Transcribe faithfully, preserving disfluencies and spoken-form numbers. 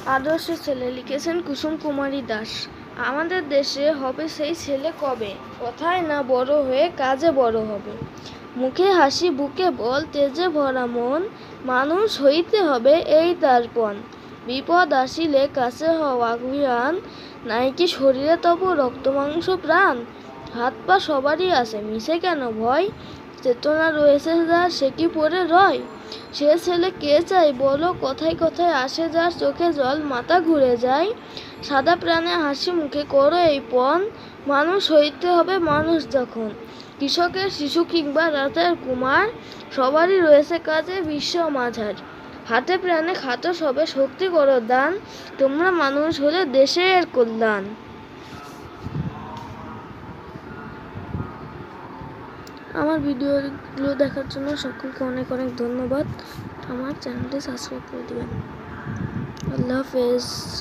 আদর্শ ছেলে লিখেছেন কুসুম কুমারী দাস। আমাদের দেশে হবে সেই ছেলে কবে, কথায় না বড় হয়ে কাজে বড় হবে। মুখে হাসি বুকে বল তেজে ভরা মন, মানুষ হইতে হবে এই তার পণ। বিপদ আসিলে কাছে হওয়া অভিয়ান, নাইকি শরীরে তবু রক্ত মাংস প্রাণ। হাত পা সবারই আছে মিশে কেন ভয়, চেতনা রয়েছে যার সে কি পড়ে রয়। সে ছেলে কে চাই বলো, কথায় কথায় আসে যার চোখে জল মাথা ঘুরে যায়। সাদা প্রাণে হাসি মুখে করো এই পণ, মানুষ হইতে হবে মানুষ যখন। কৃষকের শিশু কিংবা রাতের কুমার, সবারই রয়েছে কাজে বিশ্ব মাঝার। হাতে প্রাণে খাটো সবে শক্তি করো দান, তোমরা মানুষ হলে দেশের কল্যাণ। আমার ভিডিওগুলো দেখার জন্য সকলকে অনেক অনেক ধন্যবাদ। আমার চ্যানেলটি সাবস্ক্রাইব করে দেবেন। আল্লাহ হাফেজ।